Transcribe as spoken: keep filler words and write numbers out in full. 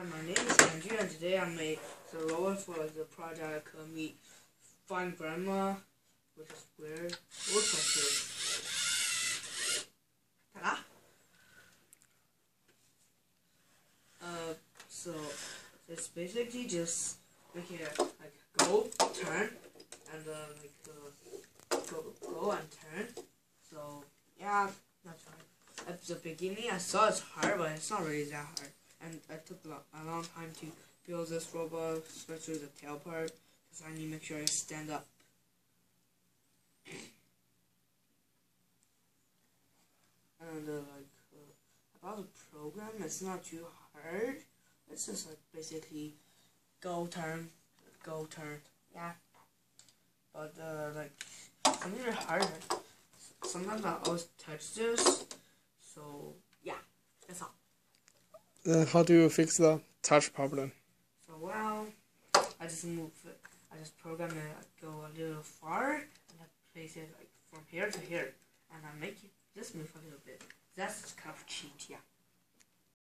my name is Andrew, and today I made the robot for the project called Meet Find Grandma, which is weird. It looks like this. Ta-da! Uh, so it's basically just make it like go, turn, and uh, like uh, go, go and turn. So yeah, that's right. At the beginning, I saw it's hard, but it's not really that hard. And it took a long time to build this robot, especially the tail part, because I need to make sure I stand up. And uh, like uh, about the program, it's not too hard. It's just like basically go turn, go turn, yeah. But uh, like something really hard. Sometimes I always touch this. So yeah, that's all. Then how do you fix the touch problem? So well, I just move it. I just program it, go a little far, and I place it like from here to here, and I make it just move a little bit. That's kind of cheat, yeah.